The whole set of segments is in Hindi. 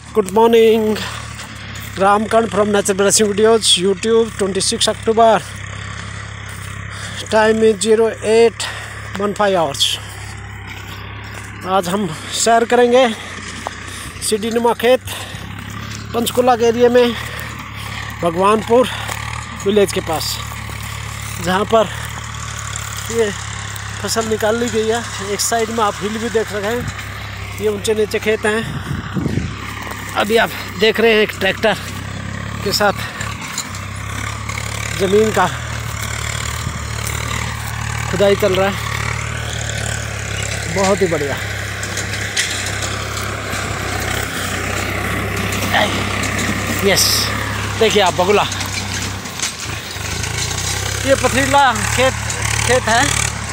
Good morning. Ramkant from Nature Blessing Videos, YouTube, 26 October. Time is 08:15 hours. आज हम सैर करेंगे सीढ़ी नुमा खेत पंचकुला के एरिया में भगवानपुर विलेज के पास, जहाँ पर ये फसल निकाल ली गई है। एक साइड में आप हिल भी देख रहे हैं, ये ऊंचे नीचे खेत हैं। अभी आप देख रहे हैं एक ट्रैक्टर के साथ ज़मीन का खुदाई चल रहा है, बहुत ही बढ़िया। यस, देखिए आप बगुला, ये पथरीला खेत है,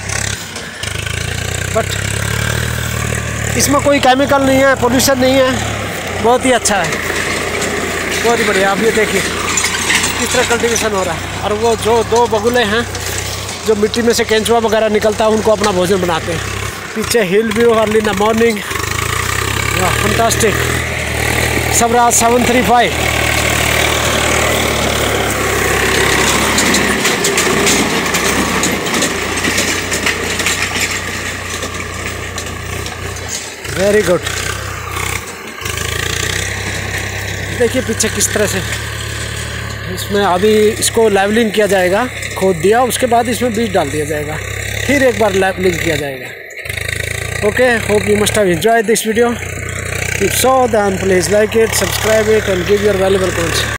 बट इसमें कोई केमिकल नहीं है, पोल्यूशन नहीं है, बहुत ही अच्छा है, बहुत ही बढ़िया। आप ये देखिए किस तरह कल्टीवेशन हो रहा है। और वो जो दो बगुले हैं जो मिट्टी में से केंचुआ वगैरह निकलता है, उनको अपना भोजन बनाते हैं। पीछे hill view, early in the morning, fantastic. Swaraj 735 very good. देखिए पीछे किस तरह से इसमें अभी इसको लेवलिंग किया जाएगा, खोद दिया, उसके बाद इसमें बीज डाल दिया जाएगा, फिर एक बार लेवलिंग किया जाएगा। Okay, hope you must have enjoyed this video. If so, then please like it, subscribe it and give your valuable comments.